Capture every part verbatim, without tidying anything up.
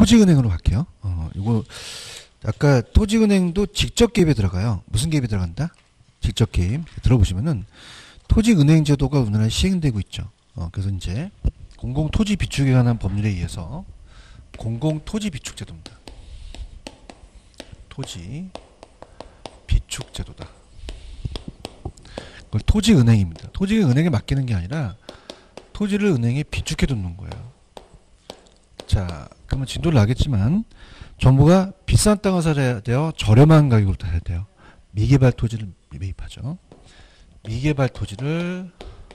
토지은행으로 갈게요. 어, 이거 아까 토지은행도 직접 개입에 들어가요. 무슨 개입이 들어간다? 직접 개입. 들어보시면은 토지은행 제도가 우리나라에 시행되고 있죠. 어, 그래서 이제 공공토지 비축에 관한 법률에 의해서 공공토지 비축 제도입니다. 토지 비축 제도다. 그걸 토지은행입니다. 토지가 은행에 맡기는 게 아니라 토지를 은행에 비축해 두는 거예요. 자, 그러면 진도를 나겠지만 정부가 비싼 땅을 사야 돼요? 저렴한 가격으로 사야 돼요? 미개발 토지를 매입하죠. 미개발 토지를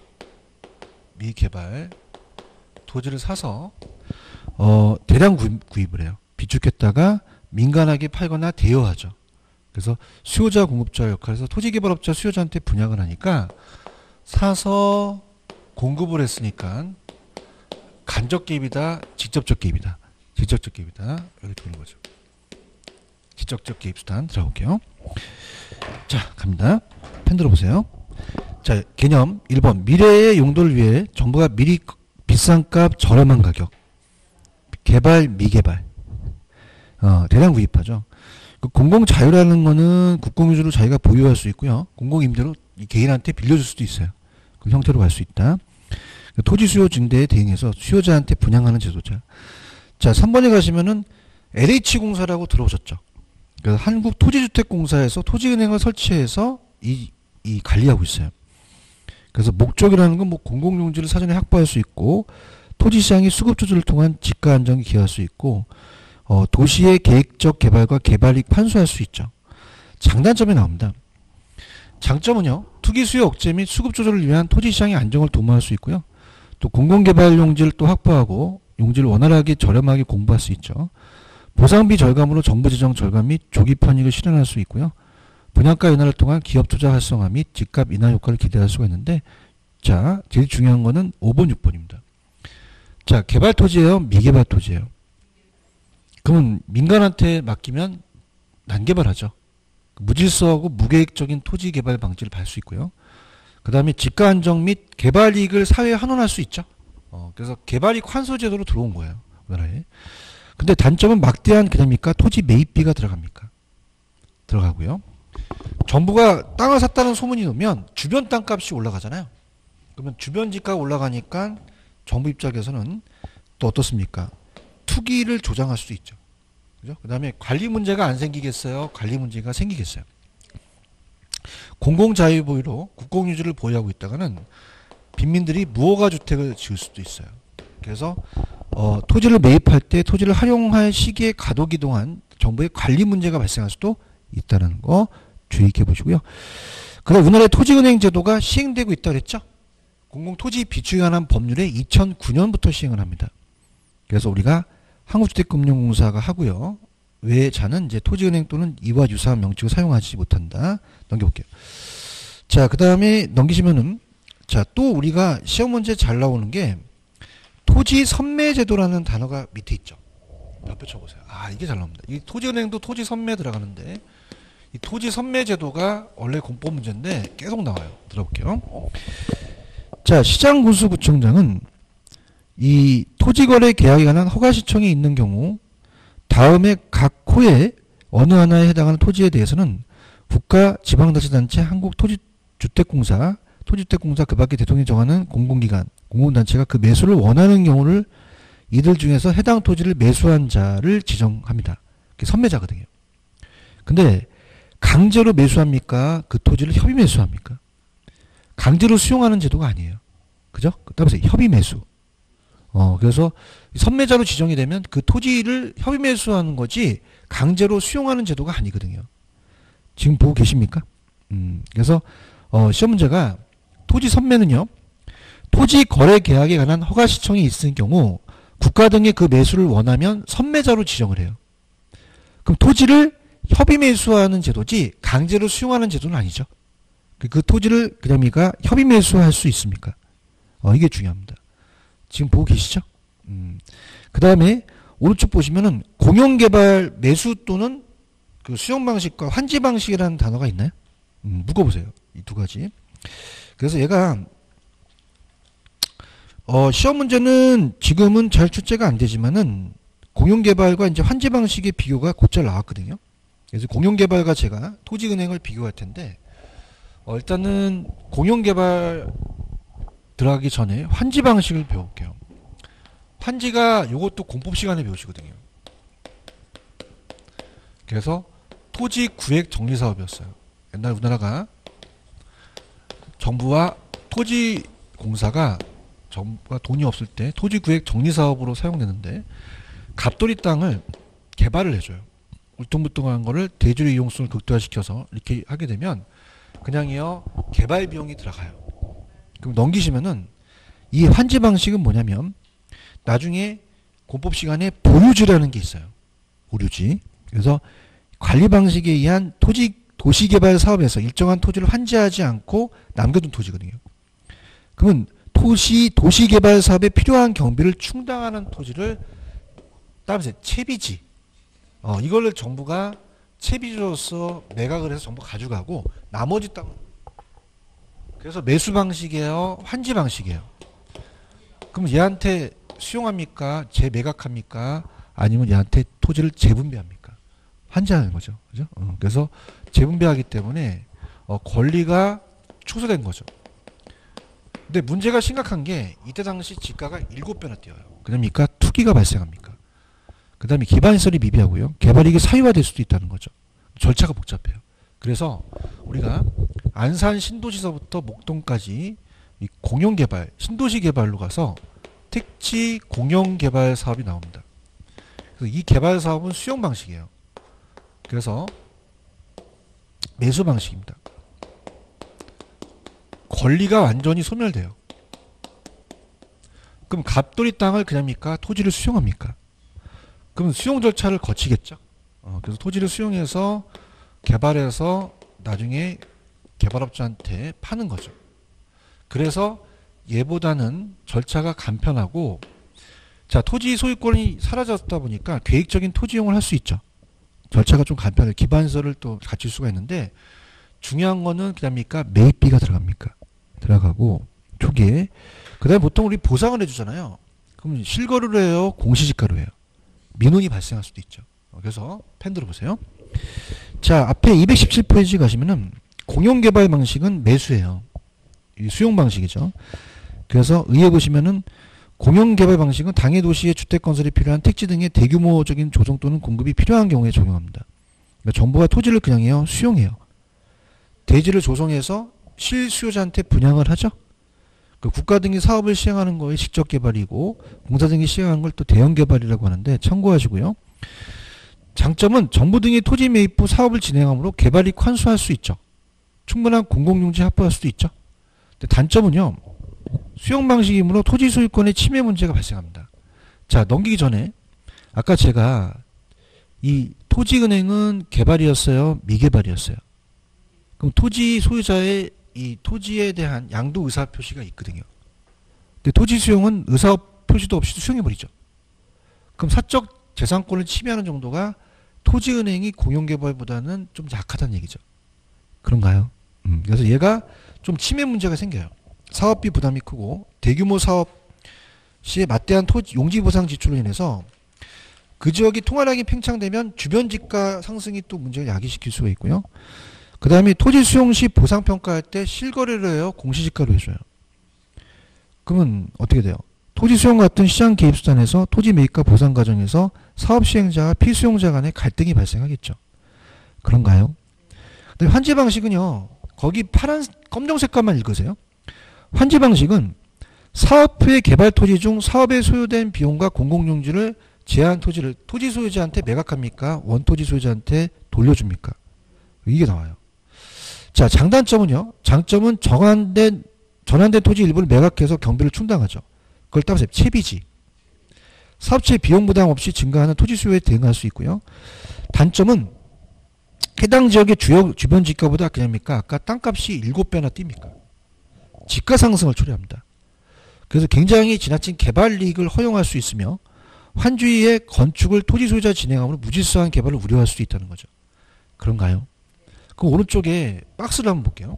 미개발 토지를 사서 어, 대량 구입, 구입을 해요. 비축했다가 민간하게 팔거나 대여하죠. 그래서 수요자 공급자 역할에서 토지개발업자 수요자한테 분양을 하니까 사서 공급을 했으니까 간접 개입이다, 직접적 개입이다. 직접적 개입이다. 여기 들어오는 거죠. 직접적 개입 수단 들어볼게요. 자, 갑니다. 펜 들어보세요. 자, 개념 일 번. 미래의 용도를 위해 정부가 미리 비싼 값 저렴한 가격. 개발, 미개발. 어, 대량 구입하죠. 그 공공자유라는 거는 국공유주로 자기가 보유할 수 있고요. 공공임대로 개인한테 빌려줄 수도 있어요. 그 형태로 갈 수 있다. 토지 수요 증대에 대응해서 수요자한테 분양하는 제도자. 자, 삼 번에 가시면은 엘에이치공사라고 들어오셨죠. 그래서 한국토지주택공사에서 토지은행을 설치해서 이, 이 관리하고 있어요. 그래서 목적이라는 건 뭐 공공용지를 사전에 확보할 수 있고 토지시장의 수급 조절을 통한 지가 안정에 기여할 수 있고 어, 도시의 계획적 개발과 개발이익 환수할 수 있죠. 장단점이 나옵니다. 장점은요. 투기 수요 억제 및 수급 조절을 위한 토지시장의 안정을 도모할 수 있고요. 또 공공개발 용지를 또 확보하고 용지를 원활하게 저렴하게 공부할 수 있죠. 보상비 절감으로 정부 재정 절감 및 조기 편익을 실현할 수 있고요. 분양가 인하를 통한 기업 투자 활성화 및 집값 인하 효과를 기대할 수가 있는데 자, 제일 중요한 거는 오 번, 육 번입니다. 자, 개발 토지예요? 미개발 토지예요? 그러면 민간한테 맡기면 난개발하죠. 무질서하고 무계획적인 토지 개발 방지를 할 수 있고요. 그 다음에 집가 안정 및 개발 이익을 사회에 환원할 수 있죠. 어, 그래서 개발이익 환수 제도로 들어온 거예요. 우리나라에. 근데 단점은 막대한 개념입니까? 토지 매입비가 들어갑니까? 들어가고요. 정부가 땅을 샀다는 소문이 오면 주변 땅값이 올라가잖아요. 그러면 주변 집값 올라가니까 정부 입장에서는 또 어떻습니까? 투기를 조장할 수도 있죠. 그죠? 그 다음에 관리 문제가 안 생기겠어요? 관리 문제가 생기겠어요? 공공자유 보유로 국공유지를 보유하고 있다가는 빈민들이 무허가 주택을 지을 수도 있어요. 그래서 어, 토지를 매입할 때 토지를 활용할 시기에 가도기동한 정부의 관리 문제가 발생할 수도 있다는 거 주의해 보시고요. 그다음 우리나라의 토지은행 제도가 시행되고 있다고 그랬죠? 공공토지 비축에 관한 법률에 이천구 년부터 시행을 합니다. 그래서 우리가 한국주택금융공사가 하고요. 외자는 이제 토지은행 또는 이와 유사한 명칭을 사용하지 못한다. 넘겨볼게요. 자, 그 다음에 넘기시면은 자, 또 우리가 시험 문제 잘 나오는 게 토지 선매제도라는 단어가 밑에 있죠. 옆에 쳐보세요. 아, 이게 잘 나옵니다. 이 토지은행도 토지 선매 들어가는데 이 토지 선매제도가 원래 공법 문제인데 계속 나와요. 들어볼게요. 자, 시장군수구청장은 이 토지거래 계약에 관한 허가시청이 있는 경우 다음에 각 호에 어느 하나에 해당하는 토지에 대해서는 국가 지방자치단체 한국토지주택공사 토지주택공사 그 밖에 대통령이 정하는 공공기관 공공단체가 그 매수를 원하는 경우를 이들 중에서 해당 토지를 매수한 자를 지정합니다. 그게 선매자거든요. 근데 강제로 매수합니까? 그 토지를 협의 매수합니까? 강제로 수용하는 제도가 아니에요. 그죠? 따라서 협의 매수. 어, 그래서 선매자로 지정이 되면 그 토지를 협의 매수하는 거지 강제로 수용하는 제도가 아니거든요. 지금 보고 계십니까? 음, 그래서 어, 시험 문제가 토지 선매는요. 토지 거래 계약에 관한 허가 시청이 있을 경우 국가 등의 그 매수를 원하면 선매자로 지정을 해요. 그럼 토지를 협의 매수하는 제도지 강제로 수용하는 제도는 아니죠. 그, 그 토지를 그냥이가 협의 매수할 수 있습니까? 어, 이게 중요합니다. 지금 보고 계시죠? 음. 그 다음에 오른쪽 보시면은 공용개발 매수 또는 그 수용 방식과 환지 방식이라는 단어가 있나요? 음, 묶어보세요. 이 두 가지. 그래서 얘가 어, 시험 문제는 지금은 잘 출제가 안 되지만은 공용개발과 이제 환지 방식의 비교가 곧잘 나왔거든요. 그래서 공용개발과 제가 토지은행을 비교할 텐데, 어, 일단은 공용개발 들어가기 전에 환지 방식을 배울게요. 환지가 요것도 공법 시간에 배우시거든요. 그래서 토지 구획 정리 사업이었어요. 옛날 우리나라가 정부와 토지공사가 정부가 돈이 없을 때 토지 구획 정리 사업으로 사용되는데, 갑돌이 땅을 개발을 해줘요. 울퉁불퉁한 거를 대지로 이용성을 극대화시켜서 이렇게 하게 되면 그냥요 개발 비용이 들어가요. 그럼 넘기시면은 이 환지 방식은 뭐냐면 나중에 공법 시간에 보유지라는 게 있어요. 보유지. 그래서 관리 방식에 의한 토지 도시개발 사업에서 일정한 토지를 환지하지 않고 남겨둔 토지거든요. 그러면 도시 도시개발 사업에 필요한 경비를 충당하는 토지를 따라서 채비지. 어, 이걸 정부가 채비지로서 매각을 해서 정부가 가져가고 나머지 땅. 그래서 매수 방식이에요, 환지 방식이에요. 그럼 얘한테 수용합니까? 재매각합니까? 아니면 얘한테 토지를 재분배합니까? 환지하는 거죠. 그죠? 어, 그래서 재분배하기 때문에 어, 권리가 축소된 거죠. 근데 문제가 심각한 게 이때 당시 지가가 일곱 배나 뛰어요. 그러니까 투기가 발생합니까? 그 다음에 기반시설이 미비하고요. 개발이익이 사유화될 수도 있다는 거죠. 절차가 복잡해요. 그래서 우리가 안산 신도시서부터 목동까지 이 공용개발, 신도시 개발로 가서 택지 공용개발 사업이 나옵니다. 그래서 이 개발 사업은 수용 방식이에요. 그래서 매수 방식입니다. 권리가 완전히 소멸돼요. 그럼 갑돌이 땅을 그냥입니까? 토지를 수용합니까? 그럼 수용 절차를 거치겠죠. 어, 그래서 토지를 수용해서 개발해서 나중에 개발업자한테 파는 거죠. 그래서 얘보다는 절차가 간편하고, 자, 토지 소유권이 사라졌다 보니까 계획적인 토지 이용을 할 수 있죠. 절차가 좀 간편해요. 기반시설을 또 갖출 수가 있는데, 중요한 거는 그냥입니까? 매입비가 들어갑니까? 들어가고 초기에. 그 다음에 보통 우리 보상을 해주잖아요. 그럼 실거래로 해요? 공시지가로 해요? 민원이 발생할 수도 있죠. 그래서 펜 들어보세요. 자, 앞에 이백십칠 페이지 가시면은 공용개발 방식은 매수예요. 수용 방식이죠. 그래서 의에 보시면은 공용개발 방식은 당해 도시의 주택건설이 필요한 택지 등의 대규모적인 조성 또는 공급이 필요한 경우에 적용합니다. 그러니까 정부가 토지를 그냥 해요, 수용해요. 대지를 조성해서 실수요자한테 분양을 하죠. 그 국가 등이 사업을 시행하는 거에 직접 개발이고 공사 등이 시행하는 걸 또 대형 개발이라고 하는데 참고하시고요. 장점은 정부 등이 토지 매입 후 사업을 진행함으로 개발이익 환수할 수 있죠. 충분한 공공용지 확보할 수도 있죠. 근데 단점은요. 수용 방식이므로 토지 소유권의 침해 문제가 발생합니다. 자, 넘기기 전에 아까 제가 이 토지은행은 개발이었어요, 미개발이었어요? 그럼 토지 소유자의 이 토지에 대한 양도 의사 표시가 있거든요. 근데 토지 수용은 의사 표시도 없이 수용해버리죠. 그럼 사적 재산권을 침해하는 정도가 토지은행이 공용개발보다는 좀 약하다는 얘기죠. 그런가요? 음, 그래서 얘가 좀 침해 문제가 생겨요. 사업비 부담이 크고 대규모 사업 시에 막대한 토지 용지 보상 지출로 인해서 그 지역이 통화량이 팽창되면 주변 지가 상승이 또 문제를 야기시킬 수가 있고요. 그 다음에 토지 수용 시 보상 평가할 때 실거래로 해요, 공시지가로 해줘요. 그러면 어떻게 돼요? 토지 수용 같은 시장 개입 수단에서 토지 매입과 보상 과정에서 사업 시행자와 피수용자 간의 갈등이 발생하겠죠. 그런가요? 근데 환지 방식은요, 거기 파란 검정색깔만 읽으세요. 환지 방식은 사업 후의 개발 토지 중 사업에 소요된 비용과 공공용지를 제한 토지를 토지 소유자한테 매각합니까? 원토지 소유자한테 돌려줍니까? 이게 나와요. 자, 장단점은요. 장점은 전환된 전환된 토지 일부를 매각해서 경비를 충당하죠. 그걸 따라서 채비지. 사업체 비용 부담 없이 증가하는 토지 수요에 대응할 수 있고요. 단점은 해당 지역의 주요 주변 지가보다 그냥입니까? 아까 땅값이 일곱 배나 뜁니까? 지가 상승을 초래합니다. 그래서 굉장히 지나친 개발 이익을 허용할 수 있으며 환주의 건축을 토지 소유자 진행함으로 무질서한 개발을 우려할 수도 있다는 거죠. 그런가요? 그 오른쪽에 박스를 한번 볼게요.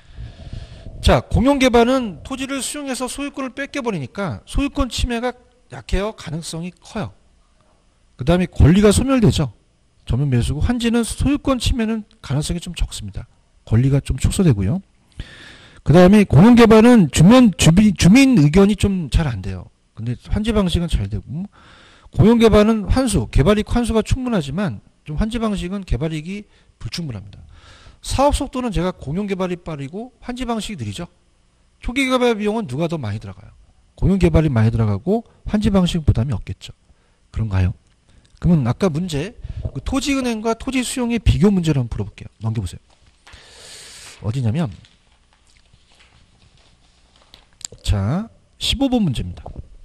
자, 공용개발은 토지를 수용해서 소유권을 뺏겨버리니까 소유권 침해가 약해요? 가능성이 커요? 그 다음에 권리가 소멸되죠. 전면 매수고 환지는 소유권 침해는 가능성이 좀 적습니다. 권리가 좀 축소되고요. 그 다음에 공영개발은 주민, 주민, 주민 의견이 좀 잘 안 돼요. 근데 환지 방식은 잘 되고, 공영개발은 환수, 개발이익 환수가 충분하지만 좀 환지 방식은 개발이익이 불충분합니다. 사업 속도는 제가 공영개발이 빠르고 환지 방식이 느리죠. 초기 개발 비용은 누가 더 많이 들어가요? 공영개발이 많이 들어가고 환지 방식 부담이 없겠죠. 그런가요? 그러면 아까 문제, 그 토지은행과 토지 수용의 비교 문제를 한번 풀어볼게요. 넘겨보세요. 어디냐면, 자, 십오 번 문제입니다.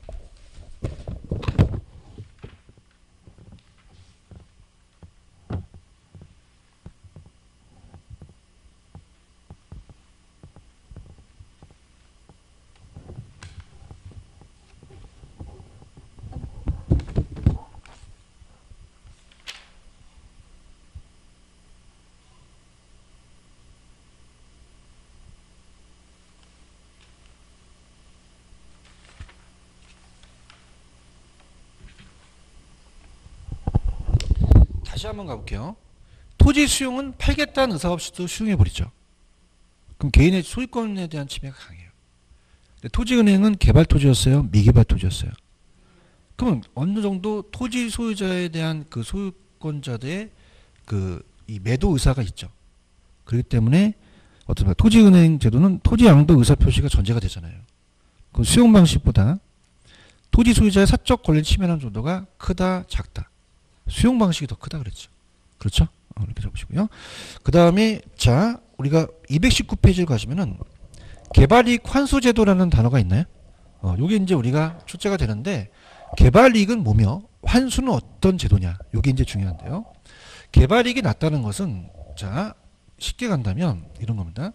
다시 한번 가볼게요. 토지 수용은 팔겠다는 의사 없이도 수용해버리죠. 그럼 개인의 소유권에 대한 침해가 강해요. 근데 토지은행은 개발 토지였어요? 미개발 토지였어요? 그러면 어느 정도 토지 소유자에 대한 그 소유권자들의 그 이 매도 의사가 있죠. 그렇기 때문에 어떤 토지은행 제도는 토지 양도 의사 표시가 전제가 되잖아요. 그 수용 방식보다 토지 소유자의 사적 권리 침해하는 정도가 크다, 작다. 수용 방식이 더 크다 그랬죠. 그렇죠? 어, 이렇게 적으시고요. 그 다음에 자 우리가 이백십구 페이지를 가시면은 개발이익 환수제도라는 단어가 있나요? 어, 요게 이제 우리가 출제가 되는데 개발이익은 뭐며 환수는 어떤 제도냐? 요게 이제 중요한데요. 개발이익이 낮다는 것은 자 쉽게 간다면 이런 겁니다.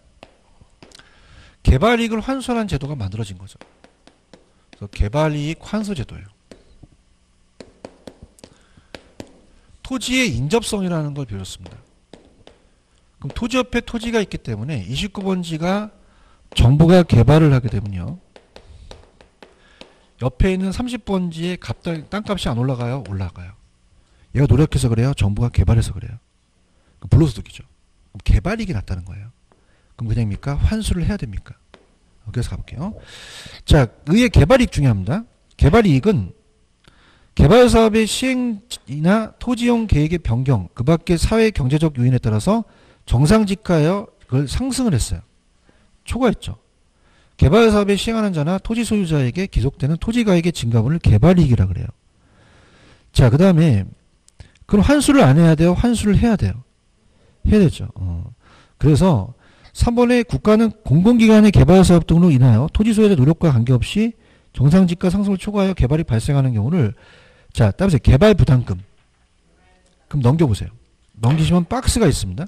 개발이익을 환수하는 제도가 만들어진 거죠. 그래서 개발이익 환수제도예요. 토지의 인접성이라는 걸 배웠습니다. 그럼 토지 옆에 토지가 있기 때문에 이십구 번지가 정부가 개발을 하게 되면요. 옆에 있는 삼십 번지의 값, 땅값이 안 올라가요? 올라가요. 얘가 노력해서 그래요? 정부가 개발해서 그래요? 불로소득이죠. 그럼 개발이익이 낮다는 거예요. 그럼 그냥입니까? 환수를 해야 됩니까? 그래서 가볼게요. 자, 의의 개발이익 중요합니다. 개발이익은 개발사업의 시행이나 토지용 계획의 변경, 그 밖의 사회 경제적 요인에 따라서 정상직하여 그걸 상승을 했어요. 초과했죠. 개발사업에 시행하는 자나 토지 소유자에게 기속되는 토지가액의 증가분을 개발이익이라 그래요. 자, 그 다음에 그럼 환수를 안 해야 돼요? 환수를 해야 돼요. 해야 되죠. 어. 그래서 삼 번에 국가는 공공기관의 개발사업 등으로 인하여 토지 소유자의 노력과 관계없이 정상지가 상승을 초과하여 개발이 발생하는 경우를 자, 따라서 개발 부담금. 그럼 넘겨보세요. 넘기시면 박스가 있습니다.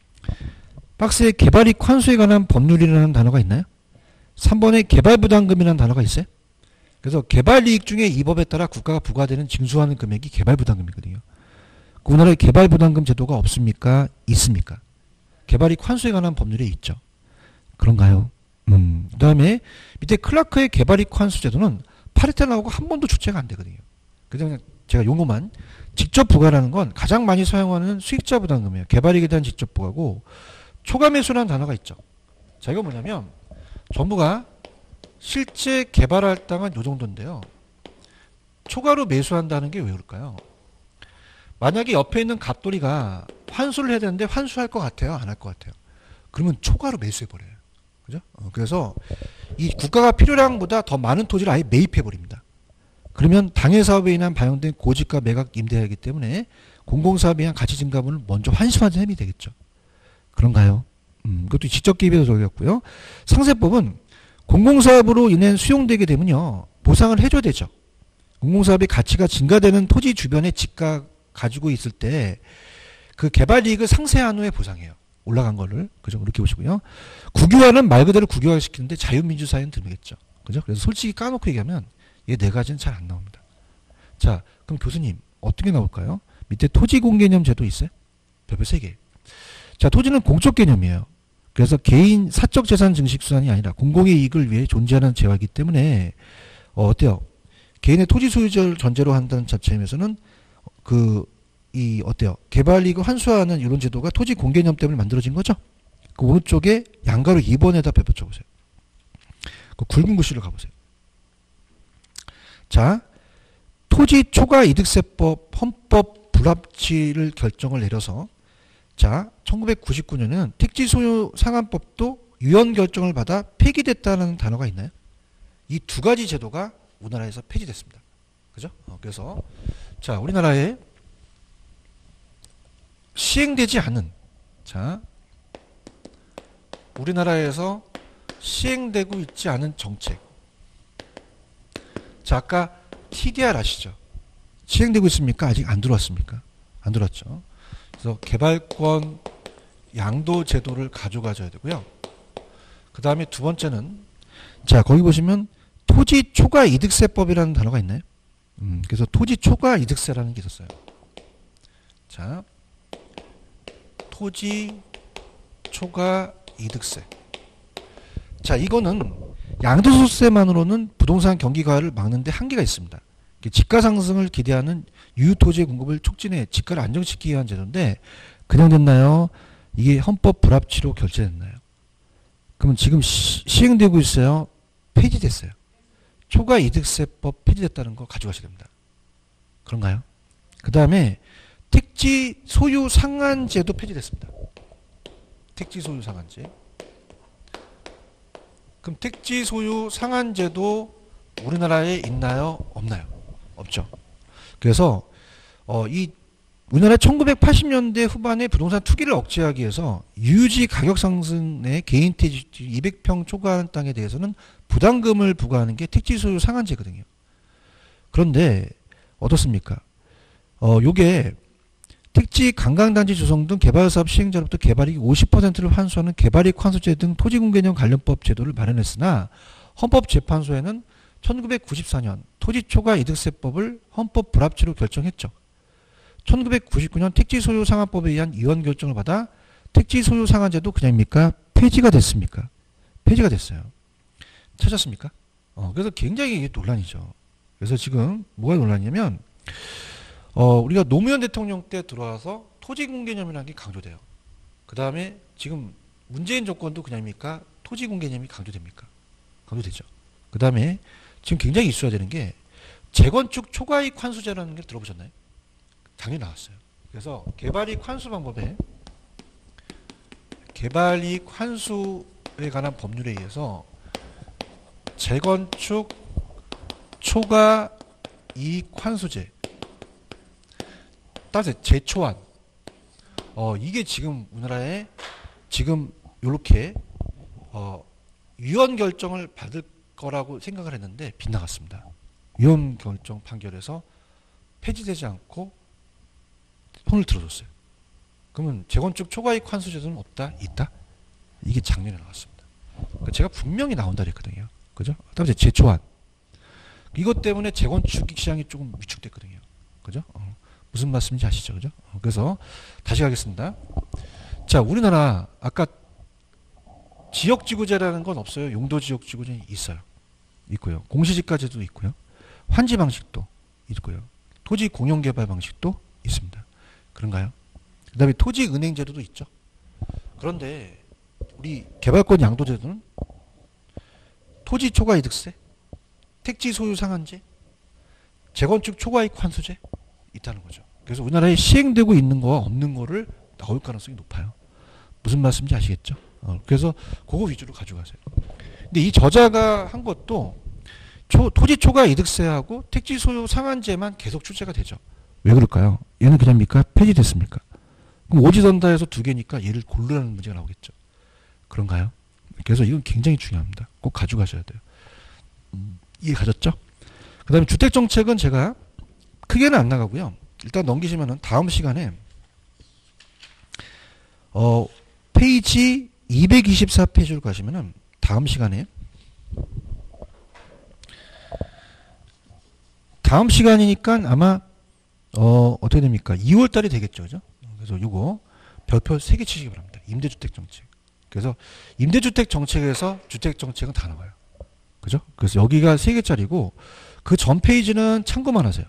박스에 개발이익 환수에 관한 법률이라는 단어가 있나요? 삼 번에 개발 부담금이라는 단어가 있어요. 그래서 개발이익 중에 이 법에 따라 국가가 부과되는 징수하는 금액이 개발 부담금이거든요. 그 우리나라에 개발 부담금 제도가 없습니까? 있습니까? 개발이익 환수에 관한 법률에 있죠. 그런가요? 음. 그 다음에 밑에 클라크의 개발이익 환수 제도는 파리테 나오고 한 번도 출제가 안 되거든요. 그냥 제가 용어만 직접 부과라는 건 가장 많이 사용하는 수익자 부담금이에요. 개발이익에 대한 직접 부과고 초과매수라는 단어가 있죠. 자, 이거 뭐냐면 정부가 실제 개발할 땅은 요 정도인데요. 초과로 매수한다는 게 왜 그럴까요? 만약에 옆에 있는 갑돌이가 환수를 해야 되는데 환수할 것 같아요? 안 할 것 같아요? 그러면 초과로 매수해버려요. 그죠? 어, 그래서 이 국가가 필요량보다 더 많은 토지를 아예 매입해버립니다. 그러면 당해 사업에 인한 반영된 고지가 매각 임대하기 때문에 공공사업에 의한 가치 증가분을 먼저 환수하는 셈이 되겠죠. 그런가요? 음, 그것도 직접 개입해서 적용했고요. 상세법은 공공사업으로 인해 수용되게 되면요. 보상을 해줘야 되죠. 공공사업의 가치가 증가되는 토지 주변에 집가 가지고 있을 때 그 개발이익을 상쇄한 후에 보상해요. 올라간 거를. 그죠? 그렇게 보시고요. 국유화는 말 그대로 국유화를 시키는데 자유민주사회는 들리겠죠. 그죠? 그래서 솔직히 까놓고 얘기하면 이 네 가지는 잘 안 나옵니다. 자, 그럼 교수님 어떻게 나올까요? 밑에 토지공개념 제도 있어요? 별표 세 개. 자, 토지는 공적 개념이에요. 그래서 개인 사적 재산 증식 수단이 아니라 공공의 이익을 위해 존재하는 재화이기 때문에 어, 어때요? 개인의 토지 소유자를 전제로 한다는 자체에서는 그 이 어때요? 개발이익을 환수하는 이런 제도가 토지 공개념 때문에 만들어진 거죠. 그 오른쪽에 양가로 이 번에다 배포쳐 보세요. 그 굵은 글씨를 가보세요. 자, 토지 초과 이득세법 헌법 불합치를 결정을 내려서 자, 천구백구십구 년에는 택지 소유 상한법도 유언 결정을 받아 폐기됐다는 단어가 있나요? 이 두 가지 제도가 우리나라에서 폐지됐습니다. 그죠? 어, 그래서 자, 우리나라에 시행되지 않은 자, 우리나라에서 시행되고 있지 않은 정책. 자, 아까 티디알 아시죠? 시행되고 있습니까? 아직 안 들어왔습니까? 안 들어왔죠. 그래서 개발권 양도 제도를 가져가줘야 되고요. 그 다음에 두 번째는 자, 거기 보시면 토지 초과 이득세법이라는 단어가 있나요? 음, 그래서 토지 초과 이득세라는 게 있었어요. 자, 토지 초과 이득세. 자, 이거는 양도소득세만으로는 부동산 경기가를 막는데 한계가 있습니다. 집가 상승을 기대하는 유효토지의 공급을 촉진해 집가를 안정시키기 위한 제도인데 그냥 됐나요? 이게 헌법 불합치로 결재됐나요? 그러면 지금 시, 시행되고 있어요? 폐지됐어요. 초과 이득세법 폐지됐다는 거 가져가셔야 됩니다. 그런가요? 그 다음에 택지 소유 상한제도 폐지됐습니다. 택지 소유 상한제. 그럼 택지 소유 상한제도 우리나라에 있나요? 없나요? 없죠. 그래서 어, 이 우리나라 천구백팔십 년대 후반에 부동산 투기를 억제하기 위해서 유지 가격 상승의 개인 토지 이백 평 초과하는 땅에 대해서는 부담금을 부과하는 게 택지 소유 상한제거든요. 그런데 어떻습니까? 어, 요게 택지 관광단지 조성 등 개발사업 시행자로부터 개발이익 오십 퍼센트를 환수하는 개발이익 환수제 등 토지공개념 관련법 제도를 마련했으나 헌법재판소에는 천구백구십사 년 토지초과 이득세법을 헌법 불합치로 결정했죠. 천구백구십구 년 택지 소유 상한법에 의한 이원 결정을 받아 택지 소유 상한제도 그냥입니까? 폐지가 됐습니까? 폐지가 됐어요. 찾았습니까? 어, 그래서 굉장히 이게 논란이죠. 그래서 지금 뭐가 논란이냐면 어, 우리가 노무현 대통령 때 들어와서 토지공개념이라는 게 강조돼요. 그 다음에 지금 문재인 정권도 그냥입니까? 토지공개념이 강조됩니까? 강조되죠. 그 다음에 지금 굉장히 있어야 되는 게 재건축 초과이익 환수제라는 게 들어보셨나요? 당연히 나왔어요. 그래서 개발이익 환수 방법에 개발이익 환수에 관한 법률에 의해서 재건축 초과이익 환수제 따라서 제초안 어, 이게 지금 우리나라에 지금 이렇게 어, 위헌 결정을 받을 거라고 생각을 했는데 빗나갔습니다. 위헌 결정 판결에서 폐지되지 않고 손을 들어줬어요. 그러면 재건축 초과이익 환수제도는 없다? 있다? 이게 작년에 나왔습니다. 그러니까 제가 분명히 나온다 그랬거든요. 그죠? 그다음에 제초안 이것 때문에 재건축 시장이 조금 위축됐거든요. 그죠? 어. 무슨 말씀인지 아시죠? 그죠? 어, 그래서 다시 가겠습니다. 자, 우리나라 아까 지역지구제라는 건 없어요. 용도지역지구제는 있어요. 있고요. 공시지가제도 있고요. 환지 방식도 있고요. 토지 공용개발 방식도 있습니다. 그런가요? 그 다음에 토지은행제도도 있죠. 그런데 우리 개발권 양도제도는 토지 초과이득세, 택지 소유 상한제, 재건축 초과이익 환수제 있다는 거죠. 그래서 우리나라에 시행되고 있는 거와 없는 거를 나올 가능성이 높아요. 무슨 말씀인지 아시겠죠? 어, 그래서 그거 위주로 가져가세요. 근데 이 저자가 한 것도 초, 토지 초과 이득세하고 택지 소유 상한제만 계속 출제가 되죠. 왜 그럴까요? 얘는 그냥입니까? 폐지됐습니까? 그럼 오지선다에서 두 개니까 얘를 고르라는 문제가 나오겠죠. 그런가요? 그래서 이건 굉장히 중요합니다. 꼭 가져가셔야 돼요. 음, 이해 가졌죠? 그 다음에 주택정책은 제가 크게는 안 나가고요. 일단 넘기시면은 다음 시간에 어, 페이지 이백이십사 페이지로 가시면은 다음 시간에 다음 시간이니까 아마 어, 어떻게 됩니까? 이월 달이 되겠죠. 그죠? 그래서 요거 별표 세 개 치시기 바랍니다. 임대주택 정책. 그래서 임대주택 정책에서 주택 정책은 다 나와요. 그죠? 그래서 여기가 세 개짜리고 그 전 페이지는 참고만 하세요.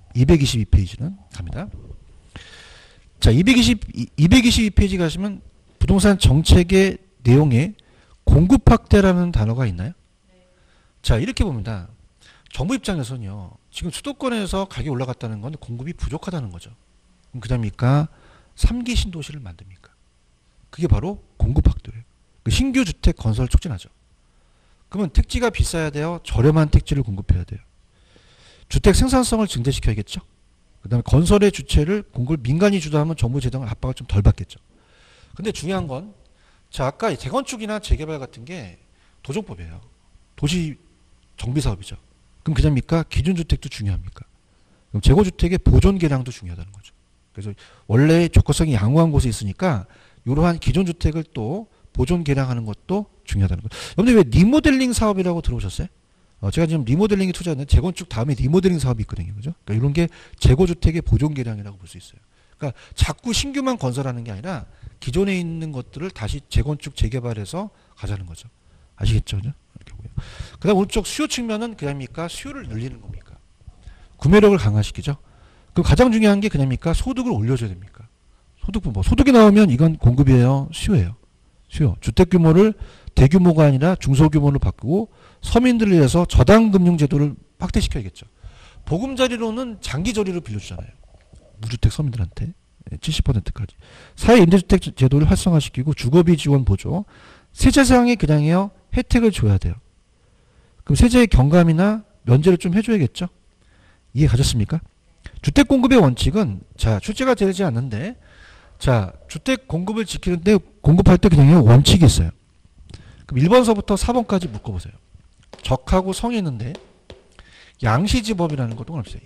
이백이십이 페이지는 갑니다. 자, 이백이십, 이백이십이 페이지 가시면 부동산 정책의 내용에 공급 확대라는 단어가 있나요? 자, 이렇게 봅니다. 정부 입장에서는요, 지금 수도권에서 가격이 올라갔다는 건 공급이 부족하다는 거죠. 그럼 그다음이니까 삼 기 신도시를 만듭니까? 그게 바로 공급 확대예요. 그 신규 주택 건설을 촉진하죠. 그러면 택지가 비싸야 돼요? 저렴한 택지를 공급해야 돼요? 주택 생산성을 증대시켜야겠죠? 그 다음에 건설의 주체를 공급을 민간이 주도하면 정부 재정 압박을 좀 덜 받겠죠. 근데 중요한 건, 자, 아까 재건축이나 재개발 같은 게 도정법이에요. 도시 정비사업이죠. 그럼 그냥입니까? 기준주택도 중요합니까? 그럼 재고주택의 보존 개량도 중요하다는 거죠. 그래서 원래 접근성이 양호한 곳에 있으니까 이러한 기존주택을 또 보존 개량하는 것도 중요하다는 거죠. 여러분들 왜 리모델링 사업이라고 들어오셨어요? 어, 제가 지금 리모델링에 투자하는 재건축 다음에 리모델링 사업이 있거든요. 그죠? 그러니까 이런 게 재고주택의 보존 개량이라고 볼 수 있어요. 그러니까 자꾸 신규만 건설하는 게 아니라 기존에 있는 것들을 다시 재건축, 재개발해서 가자는 거죠. 아시겠죠? 그죠? 이렇게 보고요. 그 다음 오른쪽 수요 측면은 그냥입니까? 수요를 늘리는 겁니까? 구매력을 강화시키죠. 그럼 가장 중요한 게 그냥입니까? 소득을 올려줘야 됩니까? 소득 뭐 소득이 나오면 이건 공급이에요? 수요예요? 수요. 주택 규모를 대규모가 아니라 중소규모로 바꾸고 서민들을 위해서 저당금융제도를 확대시켜야겠죠. 보금자리로는 장기저리로 빌려주잖아요. 무주택 서민들한테 칠십 퍼센트까지. 사회임대주택 제도를 활성화시키고 주거비 지원 보조. 세제사항에 그냥요 혜택을 줘야 돼요. 그럼 세제의 경감이나 면제를 좀 해줘야겠죠. 이해 가셨습니까? 주택 공급의 원칙은 자 출제가 되지 않는데 자 주택 공급을 지키는데 공급할 때 그냥 원칙이 있어요. 그럼 일 번서부터 사 번까지 묶어보세요. 적하고 성이 있는데 양시지법이라는 것도 없어요.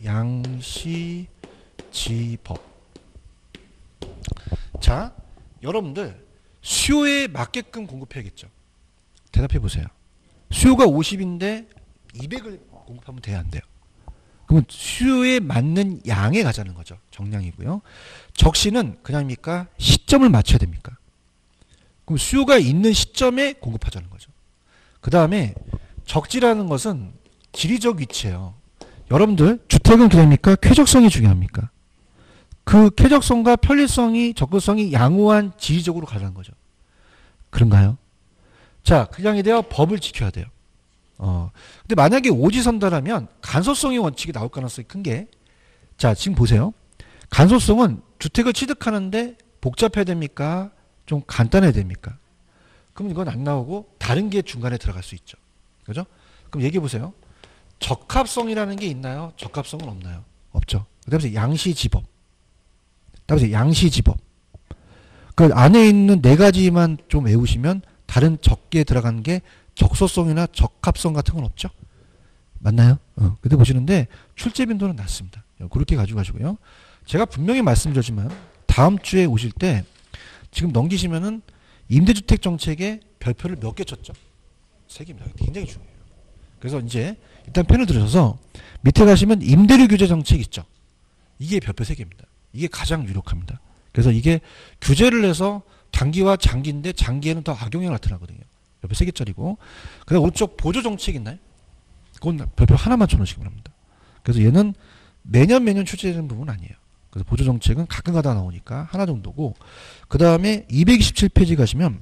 양시지법. 자 여러분들 수요에 맞게끔 공급해야겠죠. 대답해 보세요. 수요가 오십인데 이백을 공급하면 돼야 안 돼요? 그러면 수요에 맞는 양에 가자는 거죠. 정량이고요. 적시는 그냥입니까? 시점을 맞춰야 됩니까? 그럼 수요가 있는 시점에 공급하자는 거죠. 그 다음에 적지라는 것은 지리적 위치예요. 여러분들 주택은 그냥입니까? 쾌적성이 중요합니까? 그 쾌적성과 편리성이 접근성이 양호한 지리적으로 가자는 거죠. 그런가요? 자, 그냥에 대해 법을 지켜야 돼요. 어. 근데 만약에 오지선다라면 간소성의 원칙이 나올 가능성이 큰 게, 자, 지금 보세요. 간소성은 주택을 취득하는데 복잡해야 됩니까? 좀 간단해야 됩니까? 그럼 이건 안 나오고 다른 게 중간에 들어갈 수 있죠. 그죠? 그럼 얘기해 보세요. 적합성이라는 게 있나요? 적합성은 없나요? 없죠. 그다음에 양시지법. 그다음에 양시지법. 그 안에 있는 네 가지만 좀 외우시면 다른 적게 들어가는 게 적소성이나 적합성 같은 건 없죠. 맞나요? 어. 그때 보시는데 출제 빈도는 낮습니다. 그렇게 가지고 가시고요. 제가 분명히 말씀드렸지만 다음 주에 오실 때 지금 넘기시면은 임대주택 정책에 별표를 몇 개 쳤죠? 세 개입니다. 굉장히 중요해요. 그래서 이제 일단 펜을 들으셔서 밑에 가시면 임대료 규제 정책 있죠? 이게 별표 세 개입니다. 이게 가장 유력합니다. 그래서 이게 규제를 해서 단기와 장기인데 장기에는 더 악영향이 나타나거든요. 별표 세 개짜리고. 그 다음 오른쪽 보조 정책 있나요? 그건 별표 하나만 쳐놓으시기 바랍니다. 그래서 얘는 매년 매년 출제되는 부분은 아니에요. 그래서 보조 정책은 가끔 가다 나오니까 하나 정도고, 그 다음에 이백이십칠 페이지 가시면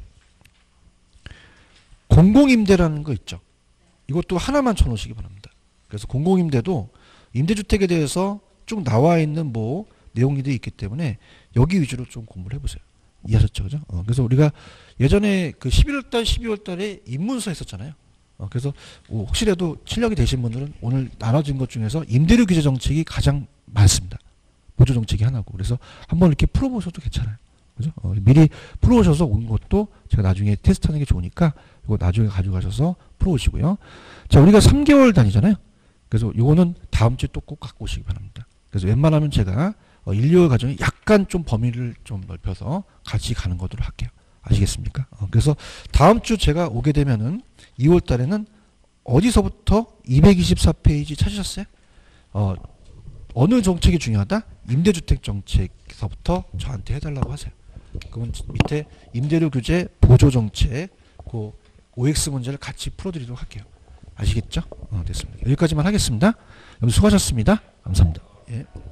공공임대라는 거 있죠. 이것도 하나만 쳐놓으시기 바랍니다. 그래서 공공임대도 임대주택에 대해서 쭉 나와 있는 뭐 내용들이 있기 때문에 여기 위주로 좀 공부를 해보세요. 이해하셨죠? 그죠? 어, 그래서 우리가 예전에 그 십일월달, 십이월달에 입문서 했었잖아요. 어, 그래서 혹시라도 실력이 되신 분들은 오늘 나눠진 것 중에서 임대료 규제 정책이 가장 많습니다. 보조 정책이 하나고. 그래서 한번 이렇게 풀어보셔도 괜찮아요. 그죠? 어, 미리 풀어오셔서 온 것도 제가 나중에 테스트하는 게 좋으니까 이거 나중에 가져가셔서 풀어오시고요. 자, 우리가 삼 개월 다니잖아요. 그래서 요거는 다음 주에 또 꼭 갖고 오시기 바랍니다. 그래서 웬만하면 제가 어, 일, 이월 과정에 약간 좀 범위를 좀 넓혀서 같이 가는 것으로 할게요. 아시겠습니까? 어, 그래서 다음 주 제가 오게 되면은 이월 달에는 어디서부터 이백이십사 페이지 찾으셨어요? 어, 어느 정책이 중요하다? 임대주택 정책에서부터 저한테 해달라고 하세요. 그러면 밑에 임대료 규제, 보조 정책, 그 오엑스 문제를 같이 풀어드리도록 할게요. 아시겠죠? 어, 됐습니다. 여기까지만 하겠습니다. 여러분 수고하셨습니다. 감사합니다. 예.